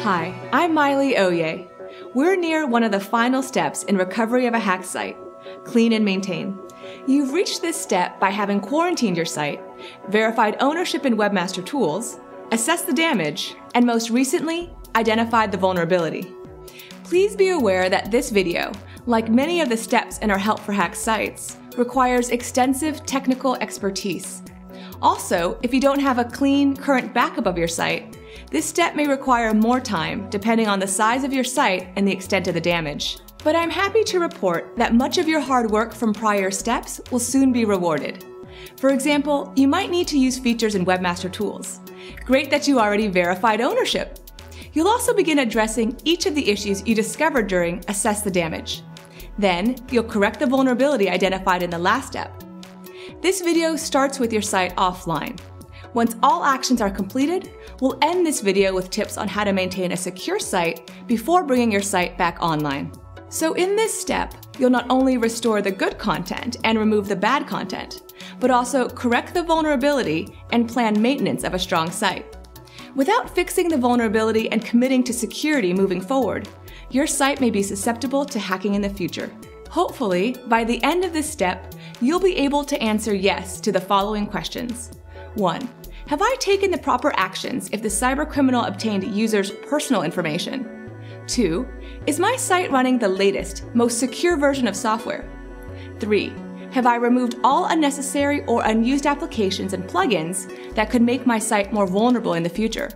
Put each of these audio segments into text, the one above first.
Hi, I'm Miley Oye. We're near one of the final steps in recovery of a hacked site, clean and maintain. You've reached this step by having quarantined your site, verified ownership in Webmaster Tools, assessed the damage, and most recently, identified the vulnerability. Please be aware that this video, like many of the steps in our Help for Hacked sites, requires extensive technical expertise. Also, if you don't have a clean, current backup of your site, this step may require more time depending on the size of your site and the extent of the damage. But I'm happy to report that much of your hard work from prior steps will soon be rewarded. For example, you might need to use features in Webmaster Tools. Great that you already verified ownership. You'll also begin addressing each of the issues you discovered during Assess the Damage. Then, you'll correct the vulnerability identified in the last step. This video starts with your site offline. Once all actions are completed, we'll end this video with tips on how to maintain a secure site before bringing your site back online. So in this step, you'll not only restore the good content and remove the bad content, but also correct the vulnerability and plan maintenance of a strong site. Without fixing the vulnerability and committing to security moving forward, your site may be susceptible to hacking in the future. Hopefully, by the end of this step, you'll be able to answer yes to the following questions. 1. Have I taken the proper actions if the cybercriminal obtained users' personal information? 2. Is my site running the latest, most secure version of software? 3. Have I removed all unnecessary or unused applications and plugins that could make my site more vulnerable in the future?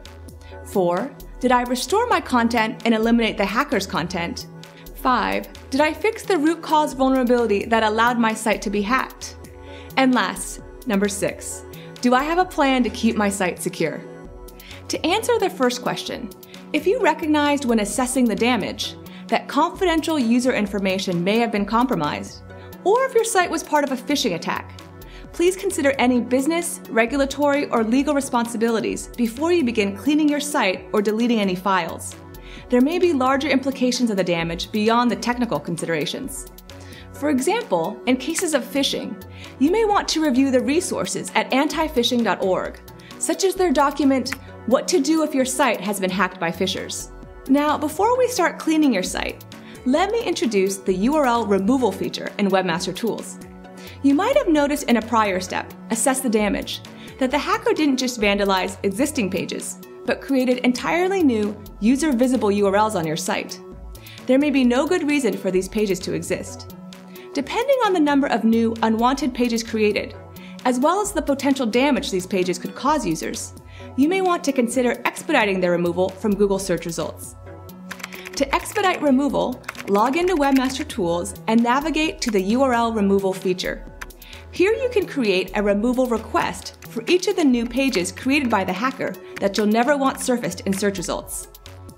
4. Did I restore my content and eliminate the hacker's content? 5. Did I fix the root cause vulnerability that allowed my site to be hacked? And last, number 6. Do I have a plan to keep my site secure? To answer the first question, if you recognized when assessing the damage that confidential user information may have been compromised, or if your site was part of a phishing attack, please consider any business, regulatory, or legal responsibilities before you begin cleaning your site or deleting any files. There may be larger implications of the damage beyond the technical considerations. For example, in cases of phishing, you may want to review the resources at antiphishing.org, such as their document, What to Do If Your Site Has Been Hacked by Phishers. Now, before we start cleaning your site, let me introduce the URL removal feature in Webmaster Tools. You might have noticed in a prior step, Assess the Damage, that the hacker didn't just vandalize existing pages, but created entirely new, user-visible URLs on your site. There may be no good reason for these pages to exist. Depending on the number of new, unwanted pages created, as well as the potential damage these pages could cause users, you may want to consider expediting their removal from Google search results. To expedite removal, log into Webmaster Tools and navigate to the URL removal feature. Here you can create a removal request for each of the new pages created by the hacker that you'll never want surfaced in search results.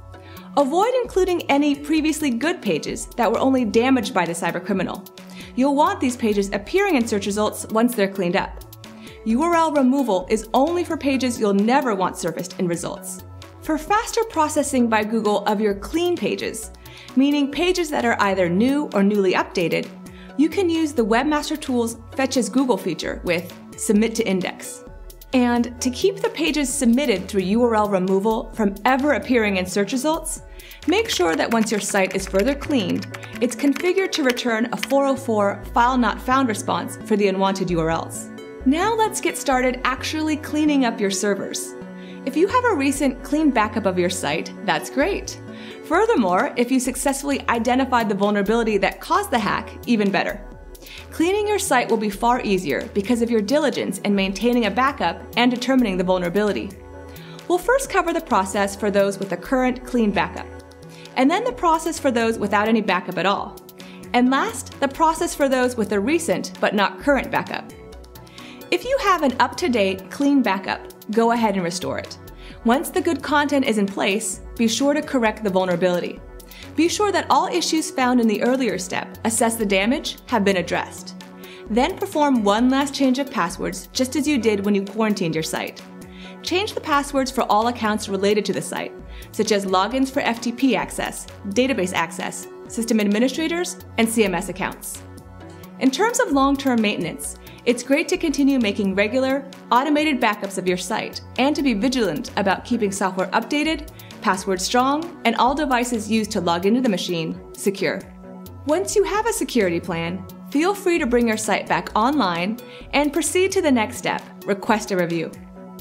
Avoid including any previously good pages that were only damaged by the cybercriminal. You'll want these pages appearing in search results once they're cleaned up. URL removal is only for pages you'll never want surfaced in results. For faster processing by Google of your clean pages, meaning pages that are either new or newly updated, you can use the Webmaster Tools Fetches Google feature with Submit to Index. And to keep the pages submitted through URL removal from ever appearing in search results, make sure that once your site is further cleaned, it's configured to return a 404 File Not Found response for the unwanted URLs. Now let's get started actually cleaning up your servers. If you have a recent clean backup of your site, that's great. Furthermore, if you successfully identified the vulnerability that caused the hack, even better. Cleaning your site will be far easier because of your diligence in maintaining a backup and determining the vulnerability. We'll first cover the process for those with a current clean backup, and then the process for those without any backup at all, and last, the process for those with a recent but not current backup. If you have an up-to-date, clean backup, go ahead and restore it. Once the good content is in place, be sure to correct the vulnerability. Be sure that all issues found in the earlier step, Assess the Damage, have been addressed. Then perform one last change of passwords just as you did when you quarantined your site. Change the passwords for all accounts related to the site, such as logins for FTP access, database access, system administrators, and CMS accounts. In terms of long-term maintenance, it's great to continue making regular, automated backups of your site and to be vigilant about keeping software updated, password strong, and all devices used to log into the machine secure. Once you have a security plan, feel free to bring your site back online and proceed to the next step, request a review.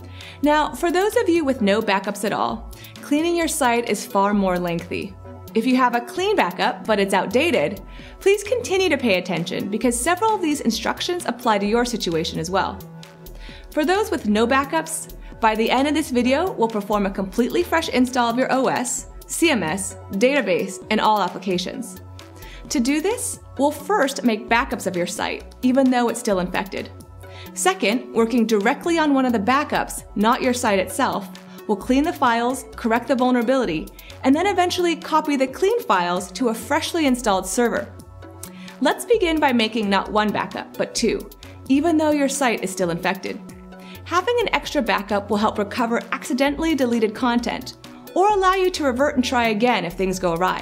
Now, for those of you with no backups at all, cleaning your site is far more lengthy. If you have a clean backup but it's outdated, please continue to pay attention because several of these instructions apply to your situation as well. For those with no backups, by the end of this video, we'll perform a completely fresh install of your OS, CMS, database, and all applications. To do this, we'll first make backups of your site, even though it's still infected. Second, working directly on one of the backups, not your site itself, we'll clean the files, correct the vulnerability, and then eventually copy the clean files to a freshly installed server. Let's begin by making not one backup, but two, even though your site is still infected. Having an extra backup will help recover accidentally deleted content, or allow you to revert and try again if things go awry.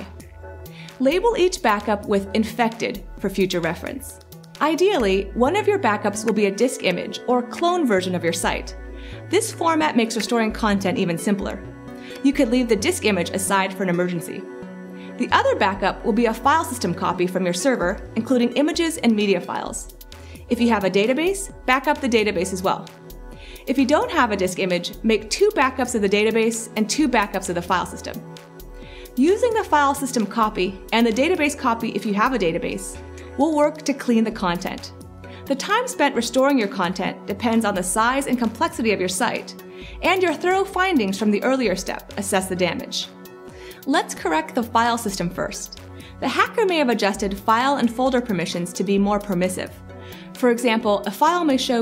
Label each backup with infected for future reference. Ideally, one of your backups will be a disk image or clone version of your site. This format makes restoring content even simpler. You could leave the disk image aside for an emergency. The other backup will be a file system copy from your server, including images and media files. If you have a database, back up the database as well. If you don't have a disk image, make 2 backups of the database and 2 backups of the file system. Using the file system copy and the database copy if you have a database, will work to clean the content. The time spent restoring your content depends on the size and complexity of your site, and your thorough findings from the earlier step, assess the damage. Let's correct the file system first. The hacker may have adjusted file and folder permissions to be more permissive. For example, a file may show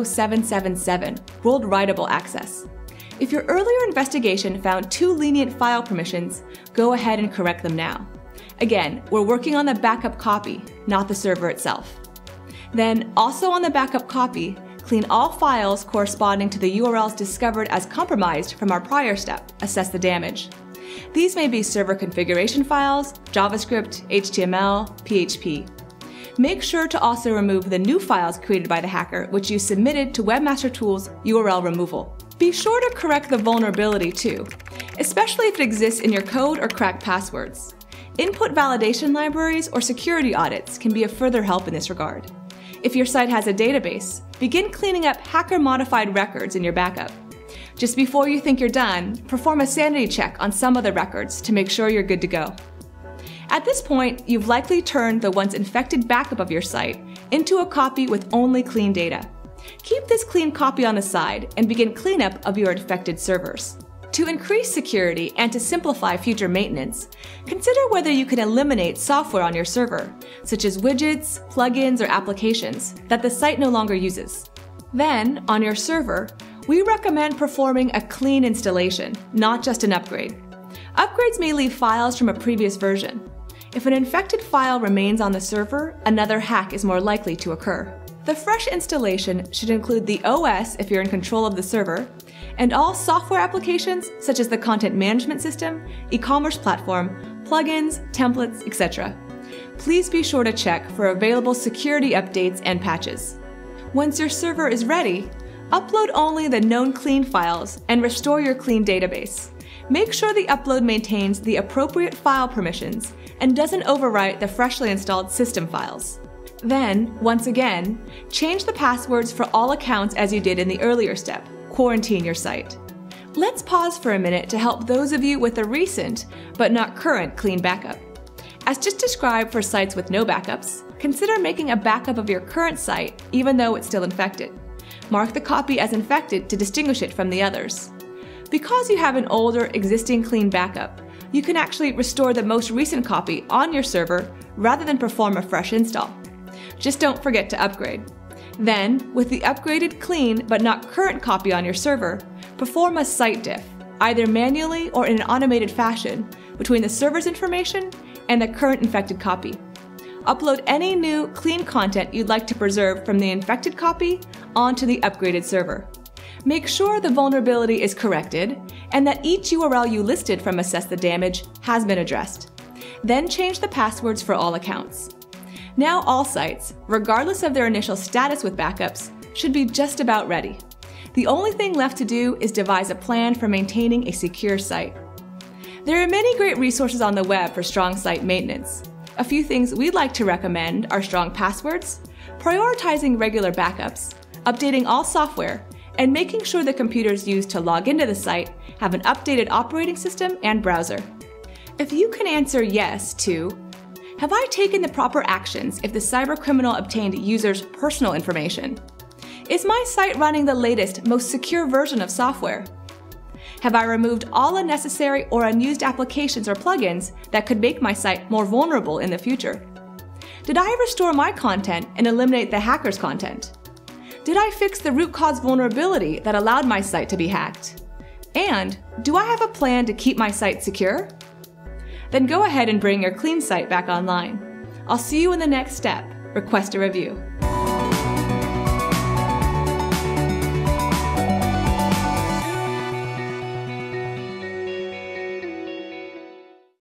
777, world writable access. If your earlier investigation found too lenient file permissions, go ahead and correct them now. Again, we're working on the backup copy, not the server itself. Then, also on the backup copy, clean all files corresponding to the URLs discovered as compromised from our prior step, assess the damage. These may be server configuration files, JavaScript, HTML, PHP. Make sure to also remove the new files created by the hacker, which you submitted to Webmaster Tools URL removal. Be sure to correct the vulnerability too, especially if it exists in your code or cracked passwords. Input validation libraries or security audits can be of further help in this regard. If your site has a database, begin cleaning up hacker-modified records in your backup. Just before you think you're done, perform a sanity check on some of the records to make sure you're good to go. At this point, you've likely turned the once infected backup of your site into a copy with only clean data. Keep this clean copy on the side and begin cleanup of your infected servers. To increase security and to simplify future maintenance, consider whether you can eliminate software on your server, such as widgets, plugins, or applications that the site no longer uses. Then, on your server, we recommend performing a clean installation, not just an upgrade. Upgrades may leave files from a previous version. If an infected file remains on the server, another hack is more likely to occur. The fresh installation should include the OS if you're in control of the server, and all software applications such as the content management system, e-commerce platform, plugins, templates, etc. Please be sure to check for available security updates and patches. Once your server is ready, upload only the known clean files and restore your clean database. Make sure the upload maintains the appropriate file permissions and doesn't overwrite the freshly installed system files. Then, once again, change the passwords for all accounts as you did in the earlier step. Quarantine your site. Let's pause for a minute to help those of you with a recent, but not current, clean backup. As just described for sites with no backups, consider making a backup of your current site even though it's still infected. Mark the copy as infected to distinguish it from the others. Because you have an older, existing clean backup, you can actually restore the most recent copy on your server rather than perform a fresh install. Just don't forget to upgrade. Then, with the upgraded clean but not current copy on your server, perform a site diff, either manually or in an automated fashion, between the server's information and the current infected copy. Upload any new, clean content you'd like to preserve from the infected copy onto the upgraded server. Make sure the vulnerability is corrected and that each URL you listed from Assess the Damage has been addressed. Then change the passwords for all accounts. Now all sites, regardless of their initial status with backups, should be just about ready. The only thing left to do is devise a plan for maintaining a secure site. There are many great resources on the web for strong site maintenance. A few things we'd like to recommend are strong passwords, prioritizing regular backups, updating all software, and making sure the computers used to log into the site have an updated operating system and browser. If you can answer yes to, have I taken the proper actions if the cybercriminal obtained users' personal information? Is my site running the latest, most secure version of software? Have I removed all unnecessary or unused applications or plugins that could make my site more vulnerable in the future? Did I restore my content and eliminate the hacker's content? Did I fix the root cause vulnerability that allowed my site to be hacked? And do I have a plan to keep my site secure? Then go ahead and bring your clean site back online. I'll see you in the next step. Request a review.